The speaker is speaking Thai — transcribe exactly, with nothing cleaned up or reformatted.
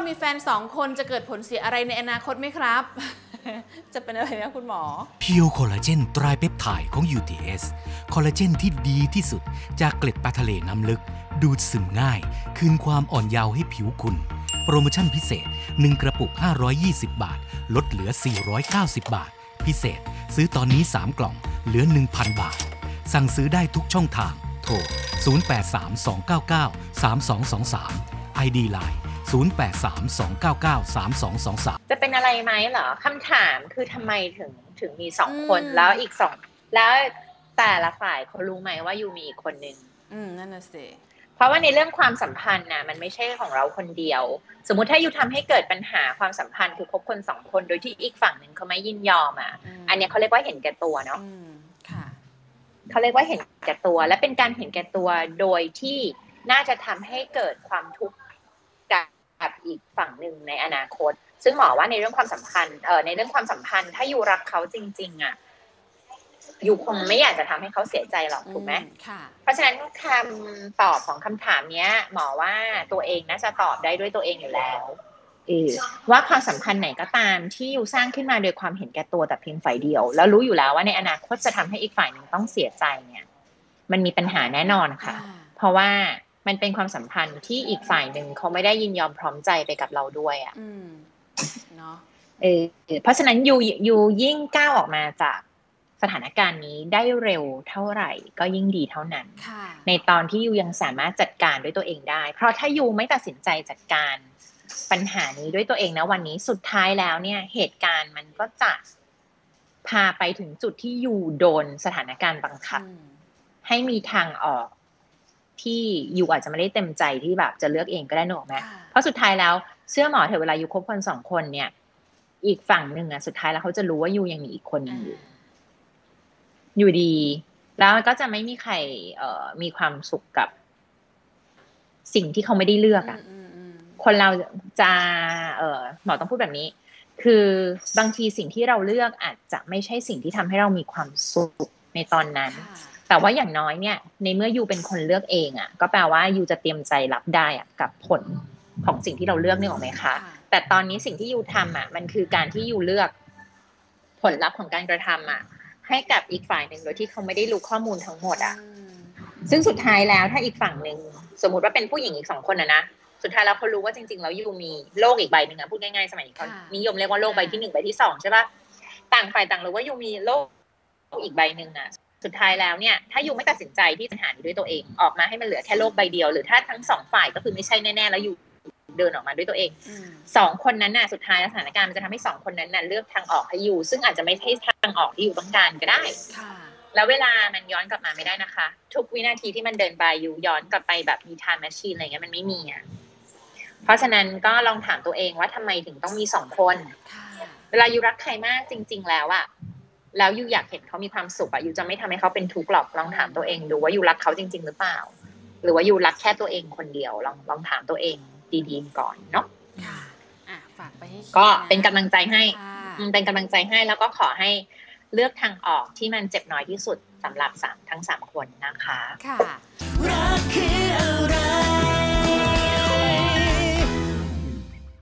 มีแฟนสองคนจะเกิดผลเสียอะไรในอนาคตไหมครับ จะเป็นอะไรนะคุณหมอเพียวคอลลาเจนไตรเปปไทด์ของ ยู ที เอส คอลลาเจนที่ดีที่สุดจากเกล็ดปลาทะเลน้ำลึกดูดซึมง่ายคืนความอ่อนเยาว์ให้ผิวคุณโปรโมชั่นพิเศษหนึ่งกระปุกห้าร้อยยี่สิบบาทลดเหลือสี่ร้อยเก้าสิบบาทพิเศษซื้อตอนนี้สามกล่องเหลือ หนึ่งพัน บาทสั่งซื้อได้ทุกช่องทางโทรศูนย์ แปด สาม สอง เก้า เก้า สาม สอง สอง สาม ไอ ดี ไลน์ศูนย์ แปด สาม สอง เก้า เก้า สาม สอง สอง สามจะเป็นอะไรไหมเหรอคำถามคือทำไมถึงถึงมีสองคนแล้วอีกสองแล้วแต่ละฝ่ายเขารู้ไหมว่ายูมีอีกคนนึงอืมนั่นน่ะสิเพราะว่าในเรื่องความสัมพันธ์น่ะมันไม่ใช่ของเราคนเดียวสมมุติถ้ายูทำให้เกิดปัญหาความสัมพันธ์คือคบคนสองคนโดยที่อีกฝั่งหนึ่งเขาไม่ยินยอมอ่ะอันนี้เขาเรียกว่าเห็นแก่ตัวเนาะเขาเรียกว่าเห็นแก่ตัวและเป็นการเห็นแก่ตัวโดยที่น่าจะทำให้เกิดความทุกข์กับอีกฝั่งหนึ่งในอนาคตซึ่งหมอว่าในเรื่องความสัมพันธ์เอ่อในเรื่องความสัมพันธ์ถ้ายูรักเขาจริงๆอ่ะยูคงไม่อยากจะทำให้เขาเสียใจหรอกถูกไหมเพราะฉะนั้นคำตอบของคำถามเนี้ยหมอว่าตัวเองน่าจะตอบได้ด้วยตัวเองอยู่แล้วว่าความสัมพันธ์ไหนก็ตามที่ยูสร้างขึ้นมาโดยความเห็นแก่ตัวแต่เพียงฝ่ายเดียวแล้วรู้อยู่แล้วว่าในอนาคตจะทำให้อีกฝ่ายหนึ่งต้องเสียใจเนี่ยมันมีปัญหาแน่นอนค่ะเพราะว่ามันเป็นความสัมพันธ์ที่อีกฝ่ายหนึ่งเขาไม่ได้ยินยอมพร้อมใจไปกับเราด้วยอ่ะเนาะเออเพราะฉะนั้นยูยูยิ่งก้าวออกมาจากสถานการณ์นี้ได้เร็วเท่าไหร่ก็ยิ่งดีเท่านั้นในตอนที่ยูยังสามารถจัดการด้วยตัวเองได้เพราะถ้ายูไม่ตัดสินใจจัดการปัญหานี้ด้วยตัวเองนะวันนี้สุดท้ายแล้วเนี่ยเหตุการณ์มันก็จะพาไปถึงจุดที่ยูโดนสถานการณ์บังคับให้มีทางออกที่ยูอาจจะไม่ได้เต็มใจที่แบบจะเลือกเองก็ได้หนอกไหมเพราะสุดท้ายแล้วเชื่อหมอเถอะเวลายูคบคนสองคนเนี่ยอีกฝั่งหนึ่งอ่ะสุดท้ายแล้วเขาจะรู้ว่ายูยังมีอีกคนนึงอยู่อยู่ดีแล้วก็จะไม่มีใครเอ่อมีความสุขกับสิ่งที่เขาไม่ได้เลือกอ่ะคนเราจะเอ่อหมอต้องพูดแบบนี้คือบางทีสิ่งที่เราเลือกอาจจะไม่ใช่สิ่งที่ทำให้เรามีความสุขในตอนนั้นแต่ว่าอย่างน้อยเนี่ยในเมื่อยูเป็นคนเลือกเองอ่ะก็แปลว่ายูจะเตรียมใจรับได้อ่ะกับผลของสิ่งที่เราเลือกนี่หรอไหมคะแต่ตอนนี้สิ่งที่ยูทำอ่ะมันคือการที่ยูเลือกผลลัพธ์ของการกระทำอ่ะให้กับอีกฝ่ายหนึ่งโดยที่เขาไม่ได้รู้ข้อมูลทั้งหมดอ่ะซึ่งสุดท้ายแล้วถ้าอีกฝั่งหนึ่งสมมุติว่าเป็นผู้หญิงอีกสองคนนะนะสุดท้ายแล้วเขารู้ว่าจริงๆแล้วยูมีโลกอีกใบหนึ่งอ่ะพูดง่ายๆสมัยนี้เขานิยมเรียกว่าโลกใบที่หนึ่งใบที่สองใช่ป่ะต่างฝ่ายต่างรู้ว่ายูมีโลกอีกใบหนึ่งอ่ะสุดท้ายแล้วเนี่ยถ้ายูไม่ตัดสินใจที่จะหาด้วยตัวเองออกมาให้มันเหลือแค่โลกใบเดียวหรือถ้าทั้งสองฝ่ายก็คือไม่ใช่แน่ๆแล้วยูเดินออกมาด้วยตัวเองสองคนนั้นน่ะสุดท้ายสถานการณ์มันจะทำให้สองคนนั้นน่ะเลือกทางออกให้ยูซึ่งอาจจะไม่ใช่ทางออกที่ยูต้องการก็ได้แล้วเวลามันย้อนกลับมาไม่ได้นะคะทุกวินาทีที่มันเดินไปยูย้อนกลับไปแบบมี time machine อะไรเงี้ยมันไม่มีอ่ะเพราะฉะนั้นก็ลองถามตัวเองว่าทำไมถึงต้องมีสองคนเวลายูรักใครมากจริงๆแล้วอะแล้วยูอยากเห็นเขามีความสุขอะยูจะไม่ทำให้เขาเป็นทุกข์หรอกลองถามตัวเองดูว่ายูรักเขาจริงๆหรือเปล่าหรือว่ายูรักแค่ตัวเองคนเดียวลองลองถามตัวเองดีๆก่อนเนาะค่ะอ่ะฝากไปให้ก็เป็นกำลังใจให้เป็นกำลังใจให้แล้วก็ขอให้เลือกทางออกที่มันเจ็บน้อยที่สุดสำหรับสามทั้งสามคนนะคะค่ะรักคืออะไร